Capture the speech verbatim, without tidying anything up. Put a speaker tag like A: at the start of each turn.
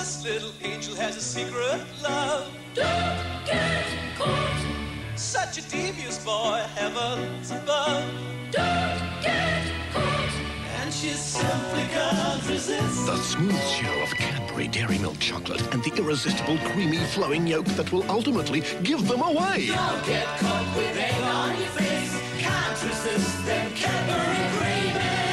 A: This little angel has a secret love.
B: Don't get caught.
A: Such a devious boy, heavens above.
B: Don't get caught.
A: And she simply can't resist.
C: The smooth shell of Cadbury Dairy Milk Chocolate and the irresistible creamy flowing yolk that will ultimately give them away.
B: Don't get caught with egg on your face. Can't resist them Cadbury Creme.